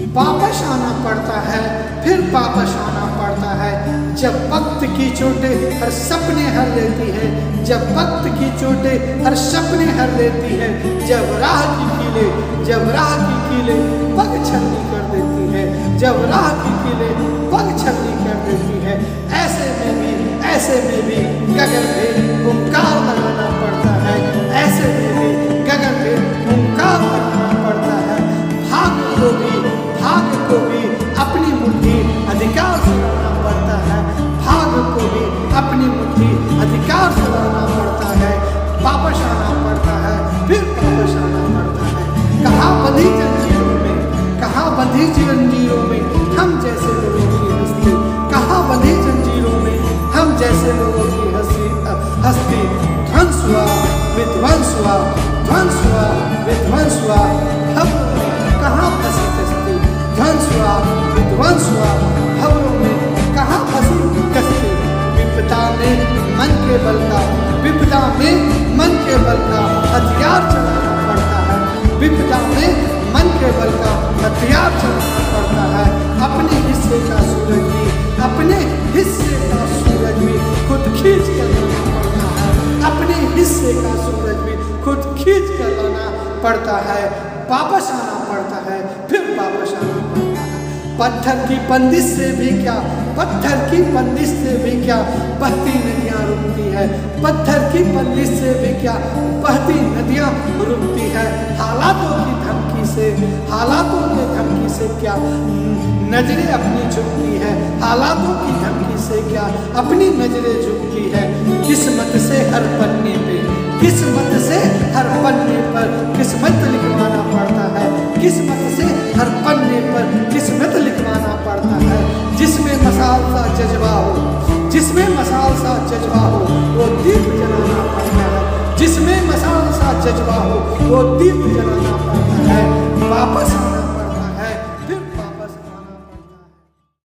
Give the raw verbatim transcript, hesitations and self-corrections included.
वापस आना पड़ता है, फिर वापस आना पड़ता है। जब वक्त की चोटें हर सपने हर लेती है, जब वक्त की चोटें हर सपने हर लेती है, जब राह की कीले जब राह की कीले पग छलनी कर देती है, जब राह की कीले पग छलनी कर देती है, ऐसे में भी ऐसे में भी गगन में हुंकार लगाना पड़ता है, ऐसे में भी गगन में हुंकार लगाना पड़ता है। भाग को भी भाग को भी अपनी मुट्ठी अधिकार से लाना पड़ता है, भाग को भी अपनी मुट्ठी अधिकार से लाना पड़ता है, वापस आना पड़ता है, फिर वापस आना पड़ता है। कहाँ बंधी जंजीरों में कहाँ बंधी जंजीरों में हम जैसे लोगों की हस्ती, कहाँ बंधी जंजीरों में हम जैसे लोगों की हस्ती हस्ती ध्वंस हुआ विध्वंस हुआ ध्वंस हुआ विध्वंस हुआ, खबरों में कहाँ फंसी कश्ती, ध्वंस हुआ विध्वंस हुआ, खबरों में कहाँ फंसी कश्ती। विपदा में मन के बल का विपदा में मन के बल का हथियार चलाना पड़ता है, विपदा में मन के बल का हथियार चलाना पड़ता है। अपने हिस्से का सूरज भी अपने हिस्से का सूरज भी खुद खींच कर लाना पड़ता है, अपने हिस्से का सूरज भी खुद खींच कर लाना पड़ता है, वापस आना पड़ता है, फिर वापस आना पड़ता है। पत्थर की बंदिश से भी क्या पत्थर की बंदिश से भी क्या बहती नदियाँ रुकती है, पत्थर की बंदिश से भी क्या बहती नदियाँ रुकती है। हालातों की धमकी से हालातों की धमकी से क्या नजरें अपनी झुकती है, हालातों की धमकी से क्या अपनी नजरें झुकती है। किस्मत से हर पन्ने पे किस्मत से हर पन्ने पर किस्मत लिखवाना पड़ता है, किस्मत से हर पन्ने पर किस्मत लिखवाना पड़ता है। जिसमें मसाल सा जज्बा हो जिसमें मसाल सा जज्बा हो वो दीप जलाना पड़ता है, जिसमें मसाल सा जज्बा हो वो दीप जलाना पड़ता है।